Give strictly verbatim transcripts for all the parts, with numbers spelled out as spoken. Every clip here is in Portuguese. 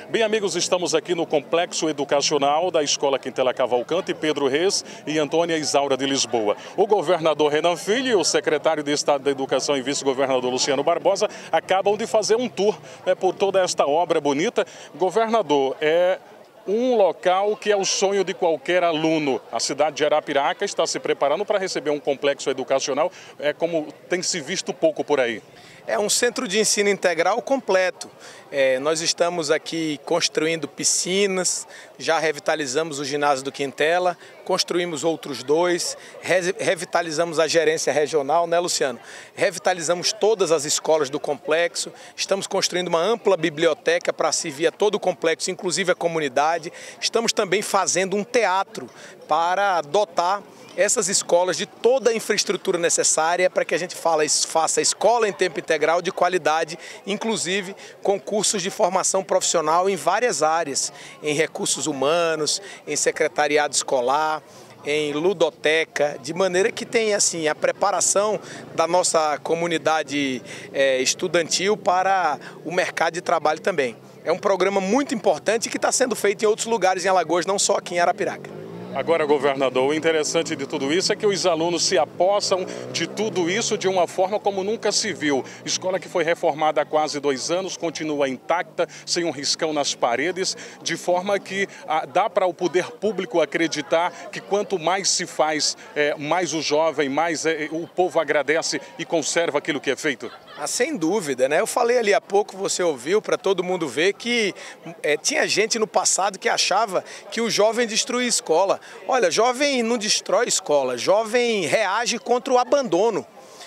Bem, amigos, estamos aqui no Complexo Educacional da Escola Quintela Cavalcante, Pedro Reis e Antônia Isaura de Lisboa. O governador Renan Filho e o secretário de Estado da Educação e vice-governador Luciano Barbosa acabam de fazer um tour né, por toda esta obra bonita. Governador, é um local que é o sonho de qualquer aluno. A cidade de Arapiraca está se preparando para receber um complexo educacional, é como tem se visto pouco por aí. É um centro de ensino integral completo. É, nós estamos aqui construindo piscinas, já revitalizamos o ginásio do Quintela, construímos outros dois, re revitalizamos a gerência regional, né, Luciano? Revitalizamos todas as escolas do complexo, estamos construindo uma ampla biblioteca para servir a todo o complexo, inclusive a comunidade. Estamos também fazendo um teatro para dotar essas escolas de toda a infraestrutura necessária para que a gente faça escola em tempo integral de qualidade, inclusive com cursos de formação profissional em várias áreas, em recursos humanos, em secretariado escolar, em ludoteca, de maneira que tenha assim, a preparação da nossa comunidade é, estudantil para o mercado de trabalho também. É um programa muito importante que está sendo feito em outros lugares em Alagoas, não só aqui em Arapiraca. Agora, governador, o interessante de tudo isso é que os alunos se apossam de tudo isso de uma forma como nunca se viu. Escola que foi reformada há quase dois anos, continua intacta, sem um riscão nas paredes, de forma que ah, dá para o poder público acreditar que quanto mais se faz, é, mais o jovem, mais é, o povo agradece e conserva aquilo que é feito. Ah, sem dúvida, né? Eu falei ali há pouco, você ouviu, para todo mundo ver, que é, tinha gente no passado que achava que o jovem destruía a escola. Olha, jovem não destrói escola, jovem reage contra o abandono.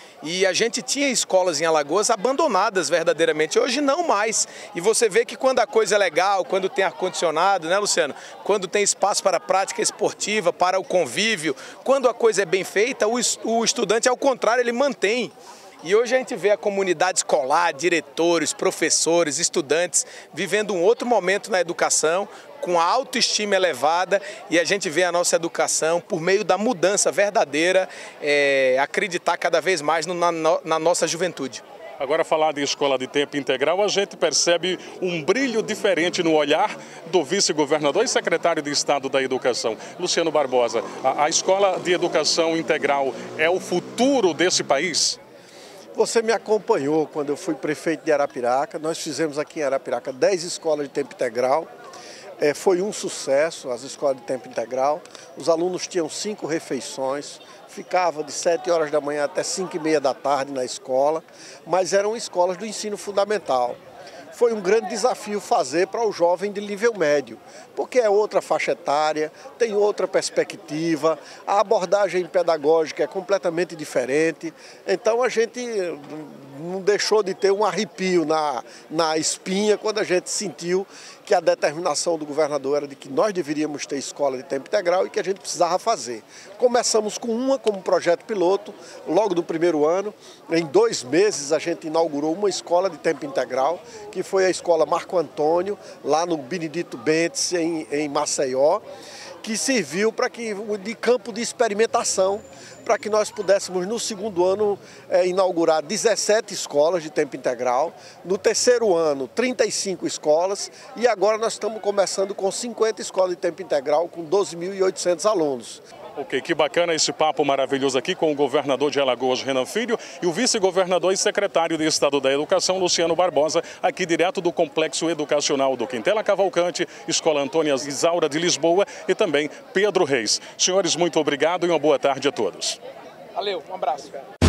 E a gente tinha escolas em Alagoas abandonadas verdadeiramente, hoje não mais. E você vê que quando a coisa é legal, quando tem ar-condicionado, né, Luciano? Quando tem espaço para a prática esportiva, para o convívio, quando a coisa é bem feita, o, o estudante, ao contrário, ele mantém. E hoje a gente vê a comunidade escolar, diretores, professores, estudantes, vivendo um outro momento na educação, com a autoestima elevada, e a gente vê a nossa educação, por meio da mudança verdadeira, é, acreditar cada vez mais no, na, na nossa juventude. Agora, falar de escola de tempo integral, a gente percebe um brilho diferente no olhar do vice-governador e secretário de Estado da Educação, Luciano Barbosa. A, a escola de educação integral é o futuro desse país? Você me acompanhou quando eu fui prefeito de Arapiraca. Nós fizemos aqui em Arapiraca dez escolas de tempo integral. É, foi um sucesso as escolas de tempo integral. Os alunos tinham cinco refeições, ficava de sete horas da manhã até cinco e meia da tarde na escola, mas eram escolas do ensino fundamental. Foi um grande desafio fazer para o jovem de nível médio, porque é outra faixa etária, tem outra perspectiva, a abordagem pedagógica é completamente diferente, então a gente não deixou de ter um arrepio na, na espinha quando a gente sentiu que a determinação do governador era de que nós deveríamos ter escola de tempo integral e que a gente precisava fazer. Começamos com uma como projeto piloto, logo do primeiro ano. Em dois meses a gente inaugurou uma escola de tempo integral, que foi a escola Marco Antônio, lá no Benedito Bentes, em, em Maceió, que serviu para que de campo de experimentação, para que nós pudéssemos no segundo ano é, inaugurar dezessete escolas de tempo integral, no terceiro ano trinta e cinco escolas e agora nós estamos começando com cinquenta escolas de tempo integral com doze mil e oitocentos alunos. Ok, que bacana esse papo maravilhoso aqui com o governador de Alagoas, Renan Filho, e o vice-governador e secretário de Estado da Educação, Luciano Barbosa, aqui direto do Complexo Educacional do Quintela Cavalcante, Escola Antônia Isaura de Lisboa e também Pedro Reis. Senhores, muito obrigado e uma boa tarde a todos. Valeu, um abraço.